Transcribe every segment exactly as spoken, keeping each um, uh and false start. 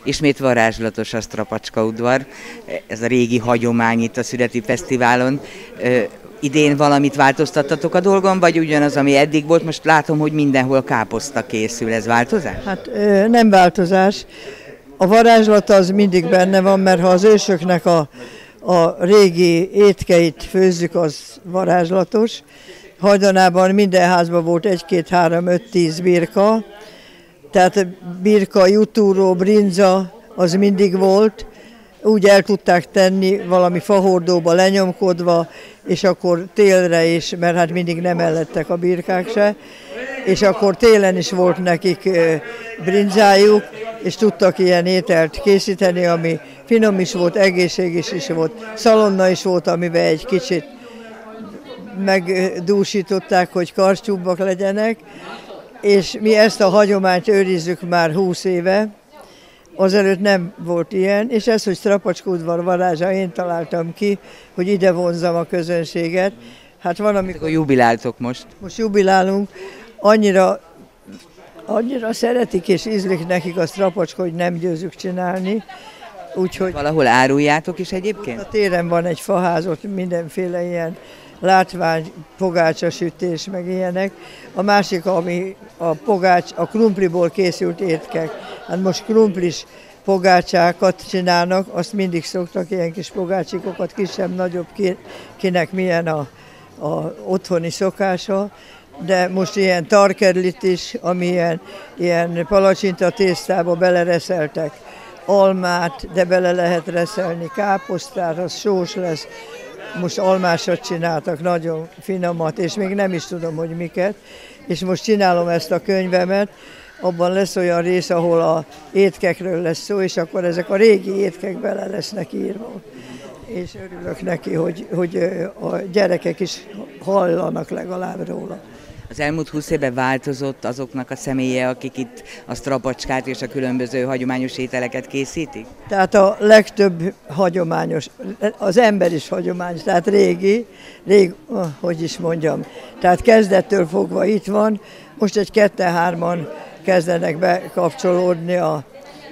Ismét varázslatos a Strapacska udvar, ez a régi hagyomány itt a Szüreti Fesztiválon. Idén valamit változtattatok a dolgon, vagy ugyanaz, ami eddig volt? Most látom, hogy mindenhol káposzta készül. Ez változás? Hát nem változás. A varázslat az mindig benne van, mert ha az ősöknek a, a régi étkeit főzzük, az varázslatos. Hajdanában minden házban volt egy, két, három, öt, tíz birka. Tehát birka, jutúró, brinza, az mindig volt. Úgy el tudták tenni valami fahordóba lenyomkodva, és akkor télre is, mert hát mindig nem ellettek a birkák se, és akkor télen is volt nekik brinzájuk, és tudtak ilyen ételt készíteni, ami finom is volt, egészséges is volt, szalonna is volt, amiben egy kicsit megdúsították, hogy karcsúbbak legyenek, és mi ezt a hagyományt őrizzük már húsz éve, azelőtt nem volt ilyen, és ez, hogy Strapacska udvar varázsa, én találtam ki, hogy ide vonzam a közönséget. Hát van, amikor... Jubiláltok most. Most jubilálunk, annyira, annyira szeretik és ízlik nekik a Strapacska, hogy nem győzük csinálni. Úgyhogy... Valahol áruljátok is egyébként? A téren van egy faház, ott mindenféle ilyen látvány, pogácsasütés, meg ilyenek. A másik, ami a pogács, a krumpliból készült étkek. Hát most krumplis pogácsákat csinálnak, azt mindig szoktak, ilyen kis pogácsikokat, kisebb, nagyobb, kinek milyen a, a otthoni szokása. De most ilyen tarkerlit is, ami ilyen, ilyen palacsinta tésztába belereszeltek almát, de bele lehet reszelni káposztát, az sós lesz. Most almásat csináltak, nagyon finomat, és még nem is tudom, hogy miket. És most csinálom ezt a könyvemet, abban lesz olyan rész, ahol a étkekről lesz szó, és akkor ezek a régi étkek bele lesznek írva. És örülök neki, hogy, hogy a gyerekek is hallanak legalább róla. Az elmúlt húsz évben változott azoknak a személye, akik itt a strapacskát és a különböző hagyományos ételeket készítik? Tehát a legtöbb hagyományos, az ember is hagyományos, tehát régi, rég, hogy is mondjam, tehát kezdettől fogva itt van, most egy ketten-hárman kezdenek bekapcsolódni a,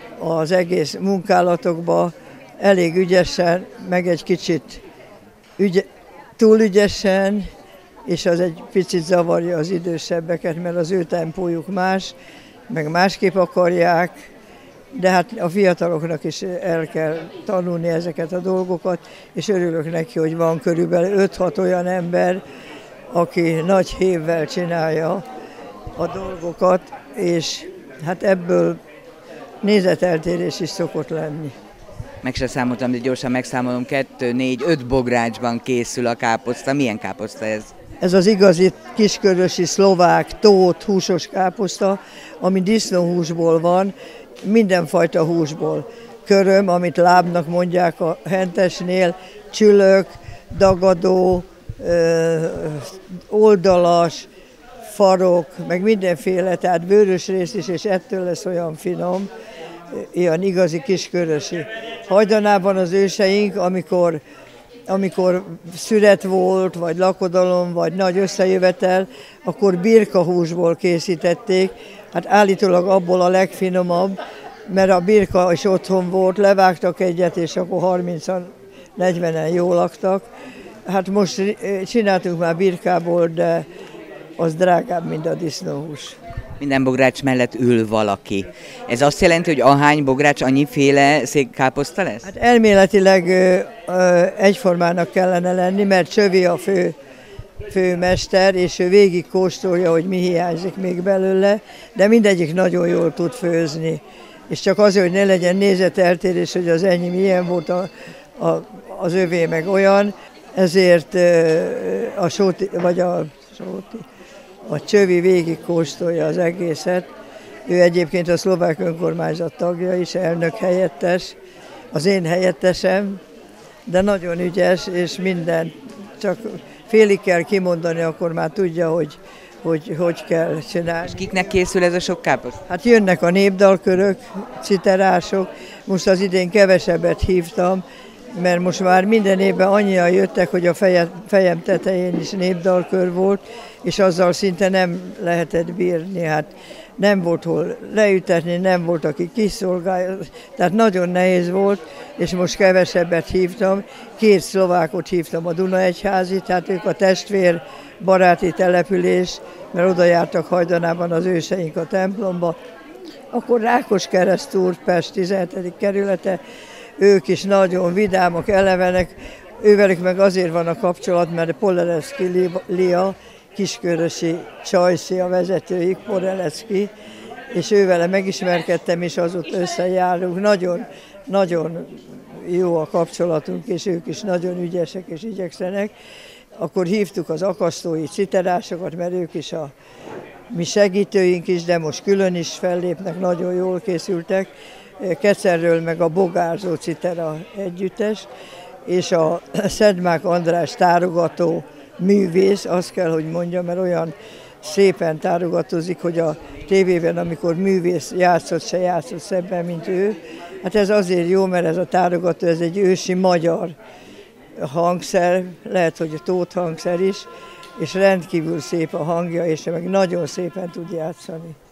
az egész munkálatokba, elég ügyesen, meg egy kicsit ügy, túl ügyesen, és az egy picit zavarja az idősebbeket, mert az ő tempójuk más, meg másképp akarják, de hát a fiataloknak is el kell tanulni ezeket a dolgokat, és örülök neki, hogy van körülbelül öt-hat olyan ember, aki nagy hévvel csinálja a dolgokat, és hát ebből nézeteltérés is szokott lenni. Meg se számoltam, de gyorsan megszámolom, kettő, négy, öt bográcsban készül a káposzta. Milyen káposzta ez? Ez az igazi kiskörösi szlovák, tót, húsos káposzta, ami disznóhúsból van, mindenfajta húsból. Köröm, amit lábnak mondják a hentesnél, csülök, dagadó, oldalas, farok, meg mindenféle, tehát bőrös rész is, és ettől lesz olyan finom, ilyen igazi kiskörösi. Hajdanában az őseink, amikor amikor szüret volt, vagy lakodalom, vagy nagy összejövetel, akkor birkahúsból készítették. Hát állítólag abból a legfinomabb, mert a birka is otthon volt, levágtak egyet, és akkor harmincan, negyvenen jól laktak. Hát most csináltunk már birkából, de az drágább, mint a disznóhús. Minden bogrács mellett ül valaki. Ez azt jelenti, hogy ahány bogrács, annyiféle székkáposzta lesz? Hát elméletileg ö, ö, egyformának kellene lenni, mert Csövi a fő, főmester, és ő végig kóstolja, hogy mi hiányzik még belőle, de mindegyik nagyon jól tud főzni. És csak azért, hogy ne legyen nézeteltérés, hogy az enyém ilyen volt, a, a, az övé meg olyan, ezért ö, a Sóti, vagy a Sóti, a Csövi végig kóstolja az egészet. Ő egyébként a szlovák önkormányzat tagja is, elnök helyettes, az én helyettesem, de nagyon ügyes, és minden, csak félig kell kimondani, akkor már tudja, hogy hogy, hogy kell csinálni. És kiknek készül ez a sok káposzta? Hát jönnek a népdalkörök, citerások, most az idén kevesebbet hívtam, mert most már minden évben annyian jöttek, hogy a feje, fejem tetején is népdalkör volt, és azzal szinte nem lehetett bírni. Hát nem volt hol leütetni, nem volt, aki kiszolgálja, tehát nagyon nehéz volt, és most kevesebbet hívtam. Két szlovákot hívtam a Dunaegyházi, tehát ők a testvér baráti település, mert oda jártak hajdanában az őseink a templomba. Akkor Rákoskereszt úr, Pest tizenhetedik kerülete, ők is nagyon vidámak, elevenek, ővelük meg azért van a kapcsolat, mert Polelecki Lia, kiskörösi Csajci a vezetőik, Polelecki, és ővele megismerkedtem, és azóta összejárunk. Nagyon, nagyon jó a kapcsolatunk, és ők is nagyon ügyesek és igyekszenek. Akkor hívtuk az akasztói citerásokat, mert ők is a mi segítőink is, de most külön is fellépnek, nagyon jól készültek. Kecerről meg a Bogárzó citera együttes, és a Szedmák András tárogató művész, azt kell, hogy mondjam, mert olyan szépen tárogatozik, hogy a tévében, amikor művész játszott, se játszott szebben, mint ő. Hát ez azért jó, mert ez a tárogató, ez egy ősi magyar hangszer, lehet, hogy tót hangszer is, és rendkívül szép a hangja, és meg nagyon szépen tud játszani.